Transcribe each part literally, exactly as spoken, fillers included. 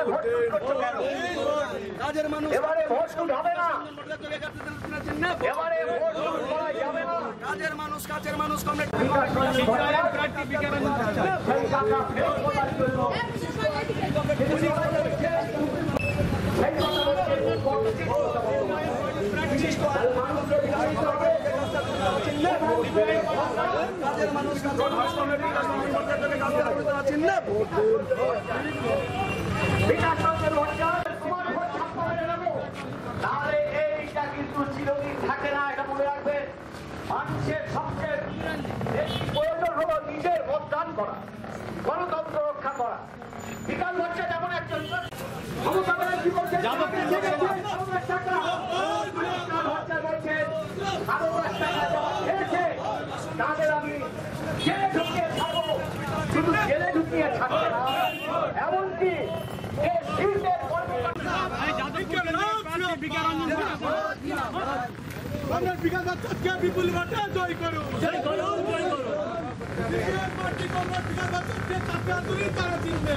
কাজের মানুষ এবারে ভোট হবে না, এবারে ভোট করা যাবে না। কাজের মানুষ কাজের মানুষ কমরেড কাজের মানুষ তাহলে এইটা কিন্তু চিরদিন থাকে না, এটা মনে রাখবেন। মানুষের সবচেয়ে বেশি প্রয়োজন হলো নিজের ভোটদান করা, গণতন্ত্র রক্ষা করা। বিকাশ হচ্ছে যেমন একজন ক্ষমতা বলে কি করছে, তাদের আমি জেলে ঢুকিয়ে ছাড়বো, শুধু জেলে ঢুকিয়ে ছাড়বে না, এমনকি বিপুল ভট্টাচার্য জয় করুন, জয় করুন, জয় করুন। তারা চিনবে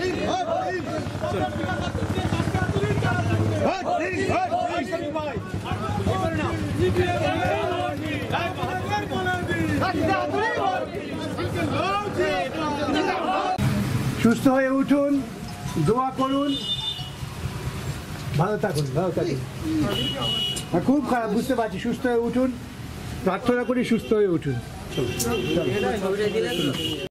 সুস্থ হয়ে উঠুন, দোয়া করুন, ভালো থাকুন, ভালো থাকুন। খুব খারাপ বুঝতে পারছি, সুস্থ হয়ে উঠুন, প্রার্থনা করি সুস্থ হয়ে উঠুন।